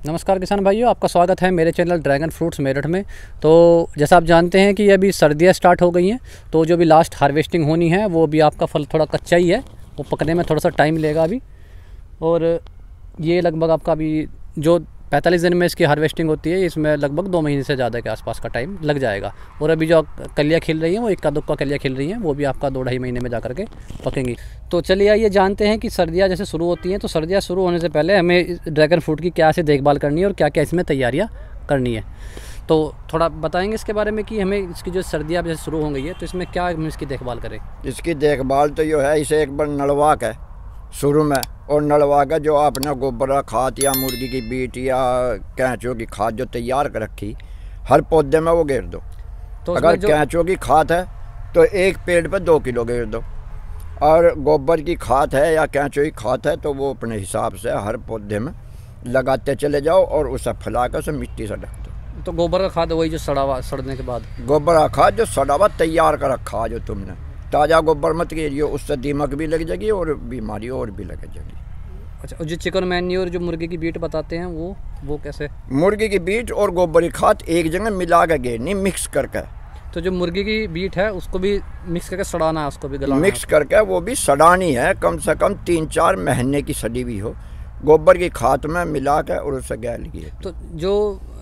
नमस्कार किसान भाइयों, आपका स्वागत है मेरे चैनल ड्रैगन फ्रूट्स मेरठ में। तो जैसा आप जानते हैं कि अभी सर्दियां स्टार्ट हो गई हैं, तो जो भी लास्ट हार्वेस्टिंग होनी है वो भी आपका फल थोड़ा कच्चा ही है, वो पकने में थोड़ा सा टाइम लेगा अभी। और ये लगभग आपका अभी जो 45 दिन में इसकी हार्वेस्टिंग होती है, इसमें लगभग 2 महीने से ज़्यादा के आसपास का टाइम लग जाएगा। और अभी जो कलियाँ खिल रही हैं वो इक्का दुक्का कलियाँ खिल रही हैं, वो भी आपका 2-2.5 महीने में जा करके पकेंगी। तो चलिए आइए जानते हैं कि सर्दियाँ जैसे शुरू होती हैं, तो सर्दियाँ शुरू होने से पहले हमें ड्रैगन फ्रूट की क्या से देखभाल करनी है और क्या क्या इसमें तैयारियाँ करनी है। तो थोड़ा बताएंगे इसके बारे में कि हमें इसकी जो सर्दियाँ जैसे शुरू हो गई है तो इसमें क्या हम इसकी देखभाल करें। इसकी देखभाल तो जो है, इसे एक बार नलवा के शुरू में, और नलवा के जो आपने गोबर खाद या मुर्गी की बीट या कैंचों की खाद जो तैयार कर रखी, हर पौधे में वो घेर दो। तो अगर कैंचों की खाद है तो एक पेड़ पे 2 किलो घेर दो, और गोबर की खाद है या कैंचों की खाद है तो वो अपने हिसाब से हर पौधे में लगाते चले जाओ और उसे फैला कर उसे मिट्टी से ढक दो। तो गोबर का खाद वही जो सड़ने के बाद, गोबर का खाद जो सड़ा हुआ तैयार कर रखा जो तुमने, ताज़ा गोबर मत घेरियो, उससे दीमक भी लग जाएगी और बीमारी और भी लग जाएगी। अच्छा, और जो चिकन मैन्योर जो मुर्गी की बीट बताते हैं वो कैसे? मुर्गी की बीट और गोबर की खाद एक जगह मिला के घेरनी, मिक्स करके। तो जो मुर्गी की बीट है उसको भी मिक्स करके सड़ाना है, उसको भी गलाना, मिक्स करके वो भी सड़ानी है, कम से कम 3-4 महीने की सड़ी हुई हो, गोबर की खाद में मिला के और उससे गैल की। तो जो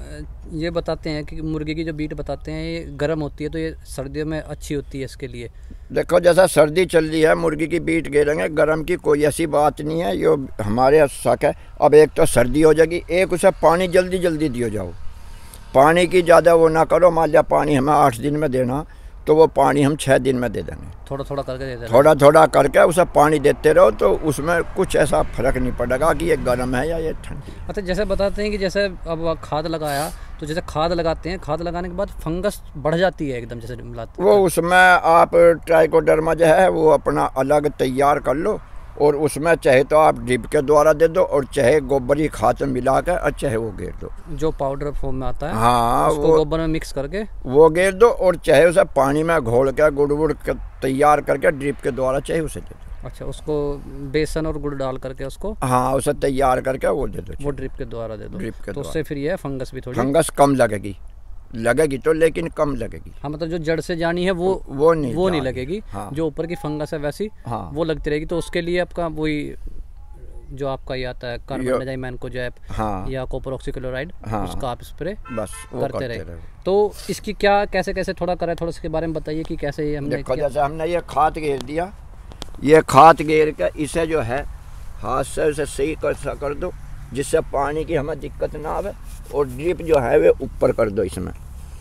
ये बताते हैं कि मुर्गी की जो बीट बताते हैं ये गर्म होती है, तो ये सर्दियों में अच्छी होती है इसके लिए। देखो जैसा सर्दी चल रही है, मुर्गी की बीट घेरेंगे, गर्म की कोई ऐसी बात नहीं है, ये हमारे शक है। अब एक तो सर्दी हो जाएगी, एक उसे पानी जल्दी जल्दी दियो जाओ, पानी की ज़्यादा वो ना करो। मान लिया पानी हमें 8 दिन में देना, तो वो पानी हम 6 दिन में दे देंगे, थोड़ा थोड़ा करके दे देंगे, थोड़ा थोड़ा करके उसे पानी देते रहो, तो उसमें कुछ ऐसा फर्क नहीं पड़ेगा कि ये गर्म है या ये ठंडी। अच्छा, जैसे बताते हैं कि जैसे अब खाद लगाया, तो जैसे खाद लगाते हैं, खाद लगाने के बाद फंगस बढ़ जाती है एकदम जैसे मिलाते वो उसमें आप ट्राइकोडर्मा जो है वो अपना अलग तैयार कर लो, और उसमें चाहे तो आप ड्रिप के द्वारा दे दो, और चाहे गोबर की खाद में मिला कर और चाहे वो घेर दो, जो पाउडर फॉर्म में आता है। हाँ, उसको वो गोबर में मिक्स करके वो घेर दो, और चाहे उसे पानी में घोल के गुड़ वुड़ तैयार करके ड्रिप के द्वारा चाहे उसे दे दो। अच्छा, उसको बेसन और गुड़ डाल करके उसको, हाँ, उसे तैयार करके वो दे दो, वो ड्रिप के द्वारा दे दो। ड्रिप के तो उससे फिर ये फंगस भी थोड़ी, फंगस कम लगेगी तो, लेकिन कम लगेगी। हाँ, मतलब जो जड़ से जानी है वो नहीं लगेगी। हाँ। जो ऊपर की फंगस है वैसी, हाँ, वो लगती रहेगी। तो उसके लिए आपका वही जो आपका ये आता है कार्बन मैनकोजेब, हाँ, या कॉपर ऑक्सीक्लोराइड, हाँ, उसका आप स्प्रे बस करते रहे। तो इसकी कैसे थोड़ा करें, थोड़ा इसके बारे में बताइए कि कैसे ये हमने जैसे हमने ये खाद घेर दिया, ये खाद घेर के इसे जो है हाथ से उसे सही कर दो, जिससे पानी की हमें दिक्कत ना आवे, और ड्रिप जो है वे ऊपर कर दो इसमें।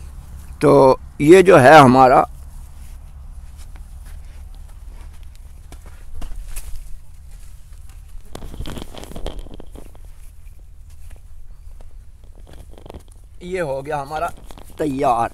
तो ये जो है हमारा ये हो गया हमारा तैयार।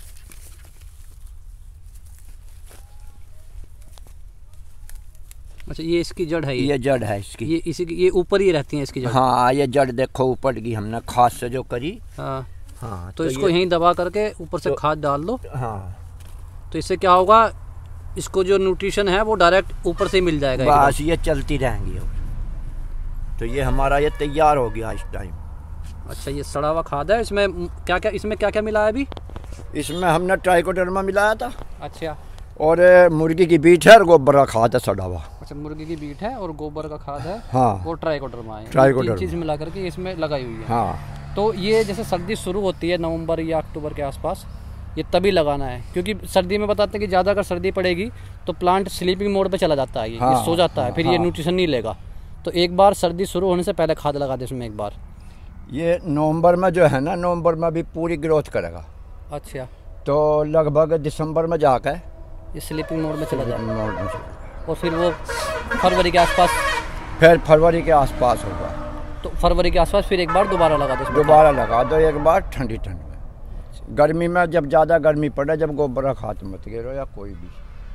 अच्छा, ये इसकी जड़ है, ये जड़ है इसकी, ये ऊपर ही रहती है इसकी जड़। हाँ, ये जड़ देखो ऊपर की हमने खाद से जो करी। हाँ हाँ, तो इसको यहीं दबा करके ऊपर से खाद डाल दो। हाँ, तो इससे क्या होगा, इसको जो न्यूट्रिशन है वो डायरेक्ट ऊपर से ही मिल जाएगा, बस ये चलती रहेंगी। तो ये हमारा ये तैयार हो गया इस टाइम। अच्छा, ये सड़ा हुआ खाद है, इसमें क्या मिला है अभी? इसमें हमने ट्राइकोडर्मा मिलाया था। अच्छा, और मुर्गी की बीट है और गोबर का खाद है सड़ा हुआ। अच्छा, मुर्गी की बीट है और गोबर का खाद है, हाँ, और ट्राइकोडर्मा है, 3 चीज़ मिला करके इसमें लगाई हुई है। हाँ। तो ये जैसे सर्दी शुरू होती है नवंबर या अक्टूबर के आसपास, ये तभी लगाना है, क्योंकि सर्दी में बताते हैं कि ज़्यादा अगर सर्दी पड़ेगी तो प्लांट स्लीपिंग मोड पे चला जाता है, ये सो जाता है, फिर ये न्यूट्रिशन नहीं लेगा। तो एक बार सर्दी शुरू होने से पहले खाद लगा दे इसमें एक बार। ये नवंबर में जो है ना, नवंबर में भी पूरी ग्रोथ करेगा। अच्छा, तो लगभग दिसंबर में जाकर ये स्लीपिंग मोड में चला जाएगा, और फिर वो फरवरी के आसपास, होगा। तो फरवरी के आसपास फिर एक बार दोबारा लगा दो, एक बार ठंडी ठंड में। गर्मी में जब ज़्यादा गर्मी पड़े, जब गोबर का खाद मत गिरो या कोई भी।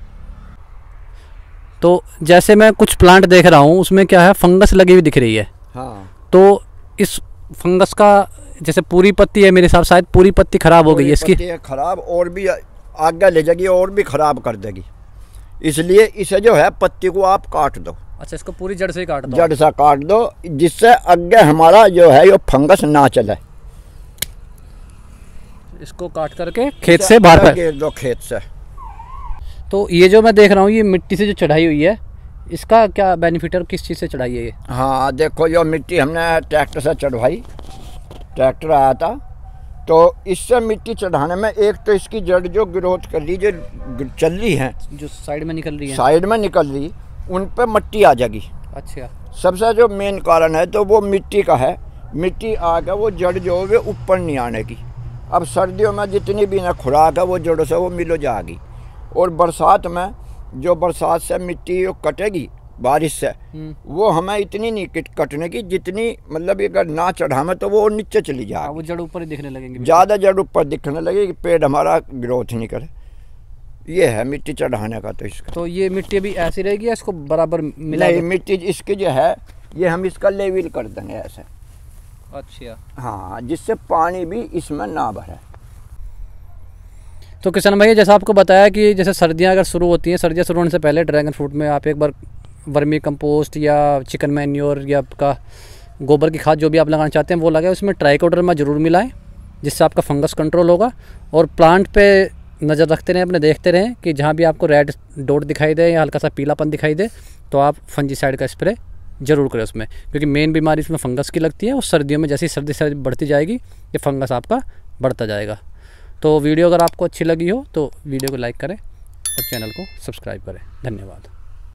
तो जैसे मैं कुछ प्लांट देख रहा हूँ, उसमें क्या है, फंगस लगी हुई दिख रही है। हाँ, तो इस फंगस का जैसे पूरी पत्ती है, मेरे हिसाब शायद पूरी पत्ती खराब हो गई है इसकी, खराब, और भी आगे ले जाएगी और भी खराब कर देगी। इसलिए इसे जो है पत्ती को आप काट दो। अच्छा, इसको पूरी जड़ से ही काट दो? जड़ से काट दो, जिससे आगे हमारा जो है ये फंगस ना चले। इसको काट करके खेत से बाहर फेंक दो, खेत से। तो ये जो मैं देख रहा हूँ, ये मिट्टी से जो चढ़ाई हुई है, इसका क्या बेनिफिट है और किस चीज़ से चढ़ाई है ये? हाँ देखो, जो मिट्टी हमने ट्रैक्टर से चढ़वाई, ट्रैक्टर आया था, तो इससे मिट्टी चढ़ाने में एक तो इसकी जड़ जो ग्रोथ कर रही, जो चल रही है, जो साइड में निकल रही है, साइड में निकल रही, उन पे मिट्टी आ जाएगी। अच्छा, सबसे जो मेन कारण है तो वो मिट्टी का है। मिट्टी आकर वो जड़ जो है ऊपर नहीं आने की। अब सर्दियों में जितनी भी ना खुराक है वो जड़ों से वो मिल जाएगी, और बरसात में जो बरसात से मिट्टी कटेगी बारिश से, वो हमें इतनी नहीं कटने की जितनी, मतलब अगर ना चढ़ावे तो वो नीचे चली जाए, वो जड़ ऊपर ही दिखने लगेंगे, ज़्यादा जड़ ऊपर दिखने लगेगी, पेड़ हमारा ग्रोथ नहीं करे। ये है मिट्टी चढ़ाने का। तो इसका तो ये मिट्टी अभी ऐसी रहेगी या इसको बराबर मिला? नहीं, मिट्टी इसकी जो है ये हम इसका लेवल कर देंगे ऐसे। अच्छा, हाँ, जिससे पानी भी इसमें ना भरे। तो किसान भाई, जैसा आपको बताया कि जैसे सर्दियाँ अगर शुरू होती हैं, सर्दियाँ शुरू होने से पहले ड्रैगन फ्रूट में आप एक बार वर्मी कंपोस्ट या चिकन मैन्योर या आपका गोबर की खाद जो भी आप लगाना चाहते हैं वो लगाएं। उसमें ट्राइकोडर्मा ज़रूर मिलाएं, जिससे आपका फंगस कंट्रोल होगा। और प्लांट पे नज़र रखते रहें, अपने देखते रहें कि जहाँ भी आपको रेड डॉट दिखाई दे या हल्का सा पीलापन दिखाई दे तो आप फंजीसाइड का स्प्रे ज़रूर करें उसमें, क्योंकि मेन बीमारी इसमें फंगस की लगती है। और सर्दियों में जैसे सर्दी बढ़ती जाएगी ये फंगस आपका बढ़ता जाएगा। तो वीडियो अगर आपको अच्छी लगी हो तो वीडियो को लाइक करें और चैनल को सब्सक्राइब करें। धन्यवाद।